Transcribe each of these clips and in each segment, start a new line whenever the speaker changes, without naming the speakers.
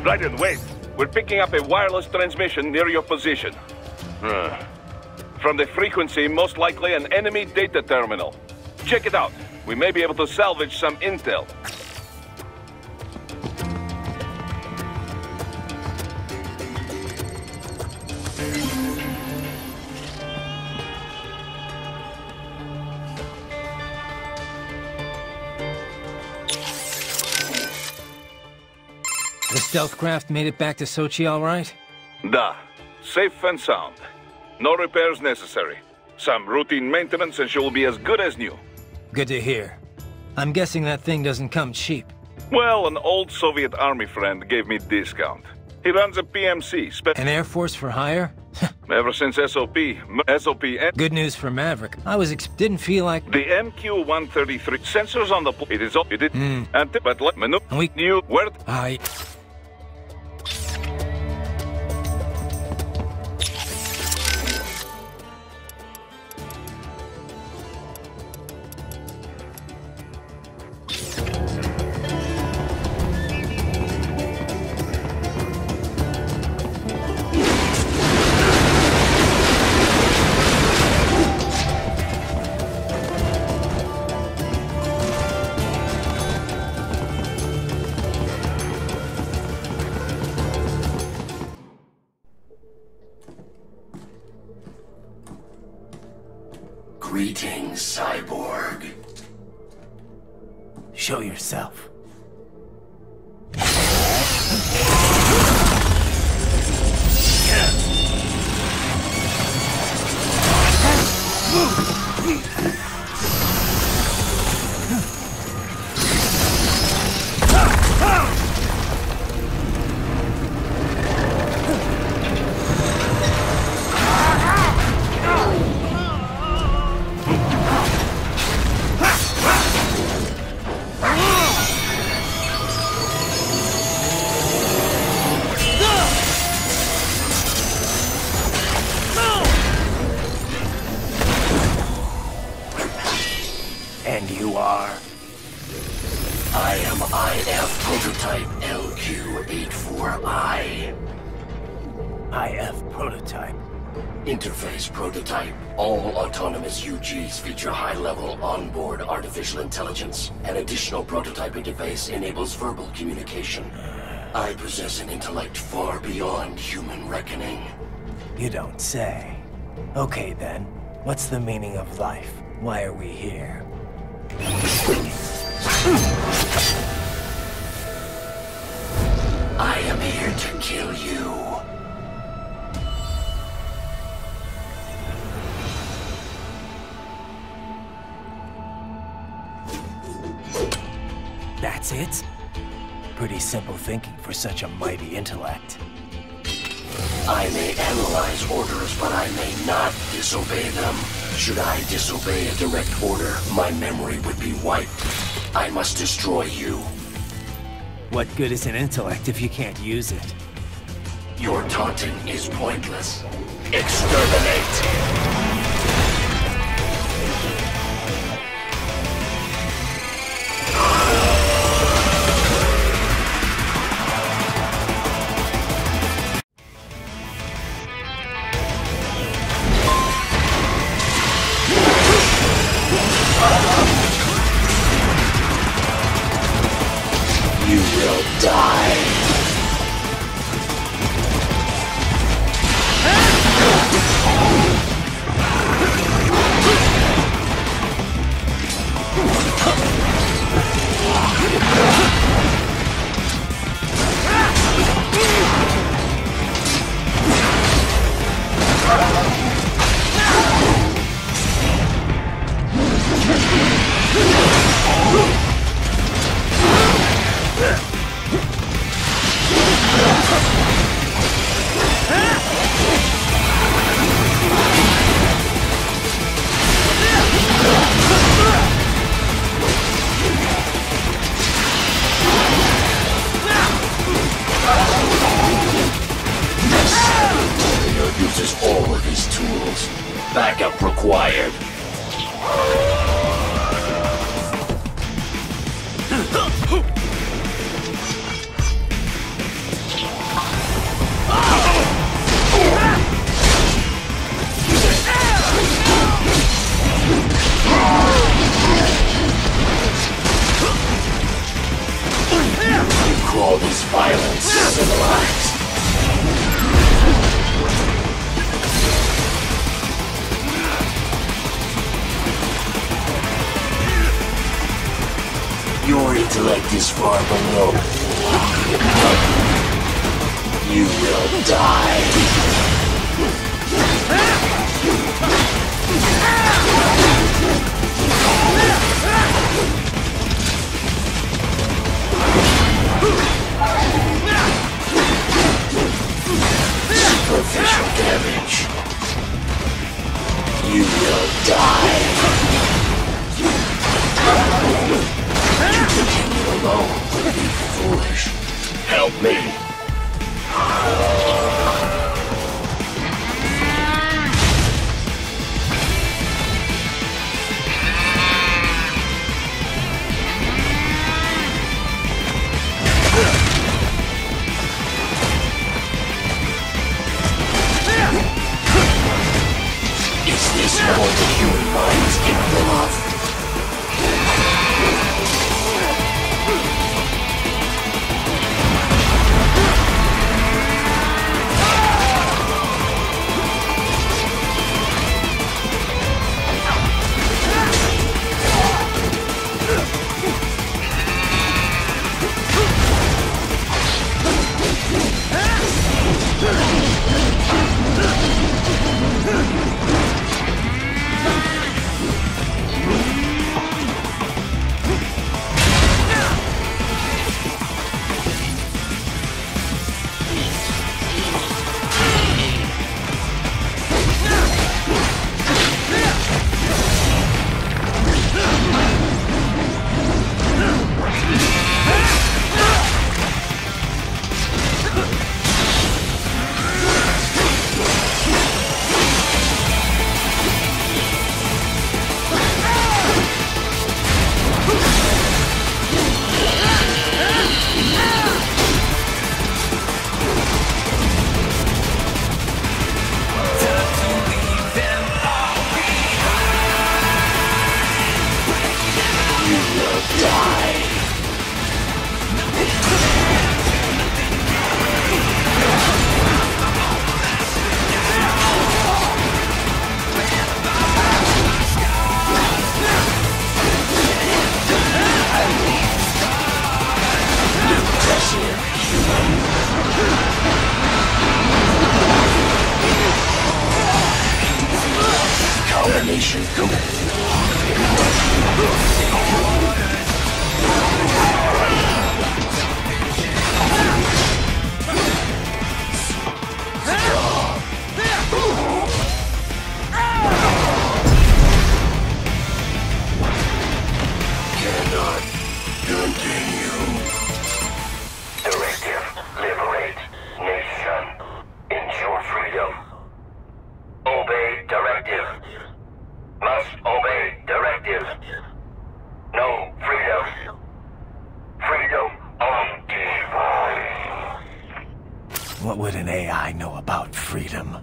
Raiden, wait. We're picking up a wireless transmission near your position. From the frequency, most likely an enemy data terminal. Check it out. We may be able to salvage some intel.
The stealth craft made it back to Sochi all right?
Da. Safe and sound. No repairs necessary. Some routine maintenance and she will be as good as new.
Good to hear. I'm guessing that thing doesn't come cheap.
Well, an old Soviet army friend gave me discount. He runs a PMC.
An Air Force for hire?
Ever since SOP.
Good news for Maverick. Didn't feel like...
The MQ-133 sensors on the... It is all... It is... But let me know...
We...
New word...
Greetings, Cyborg.
Show yourself.
And you are? I am IF Prototype LQ-84I.
IF Prototype.
Interface Prototype. All autonomous UGs feature high-level onboard artificial intelligence. An additional prototype interface enables verbal communication. I possess an intellect far beyond human reckoning.
You don't say. Okay then, what's the meaning of life? Why are we here?
I am here to kill you.
That's it? Pretty simple thinking for such a mighty intellect.
I may analyze orders, but I may not disobey them. Should I disobey a direct order, my memory would be wiped. I must destroy you.
What good is an intellect if you can't use it?
Your taunting is pointless. Exterminate! You will die. Uses all of his tools. Backup required. violence civilized. Your intellect is far below. You will die. Superficial damage. You will die. To continue alone would be foolish. Help me. Is this all the human mind is capable of? Combination complete. Cannot continue. Directive, liberate nation. Ensure freedom. Obey directive. Must obey directive. No freedom. Freedom on device.
What would an AI know about freedom?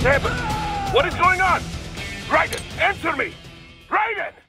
happened? What is going on? Raiden, answer me! Raiden!